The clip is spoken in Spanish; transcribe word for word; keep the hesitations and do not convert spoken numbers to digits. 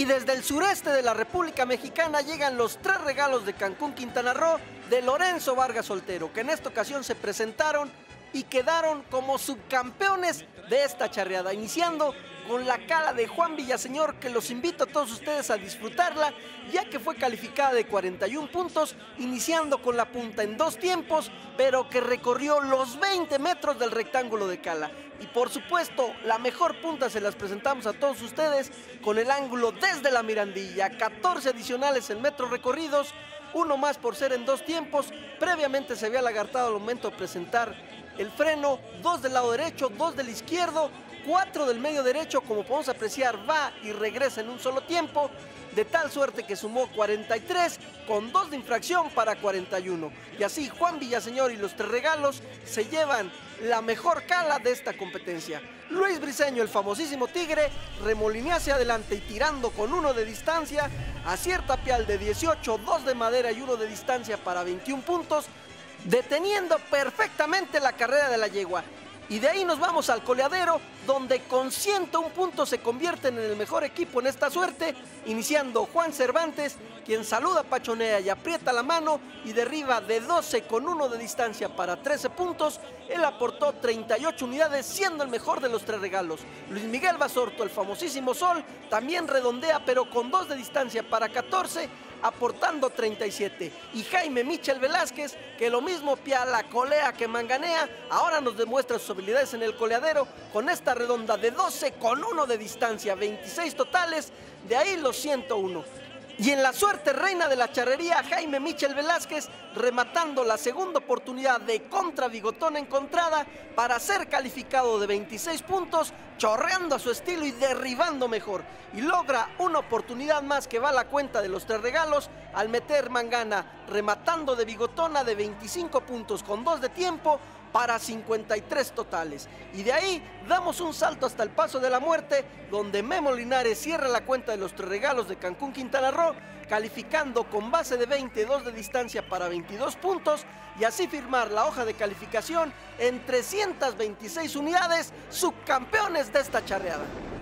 Y desde el sureste de la República Mexicana llegan los tres regalos de Cancún, Quintana Roo, de Lorenzo Vargas Soltero, que en esta ocasión se presentaron y quedaron como subcampeones de esta charreada, iniciando con la cala de Juan Villaseñor, que los invito a todos ustedes a disfrutarla, ya que fue calificada de cuarenta y un puntos, iniciando con la punta en dos tiempos, pero que recorrió los veinte metros del rectángulo de cala. Y por supuesto, la mejor punta se las presentamos a todos ustedes con el ángulo desde la Mirandilla, catorce adicionales en metros recorridos, uno más por ser en dos tiempos. Previamente se había lagartado al momento de presentar el freno, dos del lado derecho, dos del izquierdo, cuatro del medio derecho, como podemos apreciar, va y regresa en un solo tiempo, de tal suerte que sumó cuarenta y tres con dos de infracción para cuarenta y uno. Y así Juan Villaseñor y los tres regalos se llevan la mejor cala de esta competencia. Luis Briceño, el famosísimo Tigre, remolinea hacia adelante y tirando con uno de distancia, acierta pial de dieciocho, dos de madera y uno de distancia para veintiún puntos, deteniendo perfectamente la carrera de la yegua. Y de ahí nos vamos al coleadero, donde con ciento un puntos se convierten en el mejor equipo en esta suerte, iniciando Juan Cervantes, quien saluda, pachonea y aprieta la mano y derriba de doce con uno de distancia para trece puntos. Él aportó treinta y ocho unidades, siendo el mejor de los tres regalos. Luis Miguel Basorto, el famosísimo Sol, también redondea, pero con dos de distancia para catorce, aportando treinta y siete. Y Jaime Michel Velázquez, que lo mismo piala, colea que manganea, ahora nos demuestra sus habilidades en el coleadero con esta redonda de doce con uno de distancia, veintiséis totales, de ahí los ciento uno. Y en la suerte reina de la charrería, Jaime Michel Velázquez rematando la segunda oportunidad de contra bigotón encontrada para ser calificado de veintiséis puntos, chorreando a su estilo y derribando mejor. Y logra una oportunidad más que va a la cuenta de los tres regalos al meter mangana, rematando de bigotona de veinticinco puntos con dos de tiempo para cincuenta y tres totales. Y de ahí damos un salto hasta el Paso de la Muerte, donde Memo Linares cierra la cuenta de los tres regalos de Cancún, Quintana Roo, calificando con base de veintidós de distancia para veintidós puntos, y así firmar la hoja de calificación en trescientas veintiséis unidades, subcampeones de esta charreada.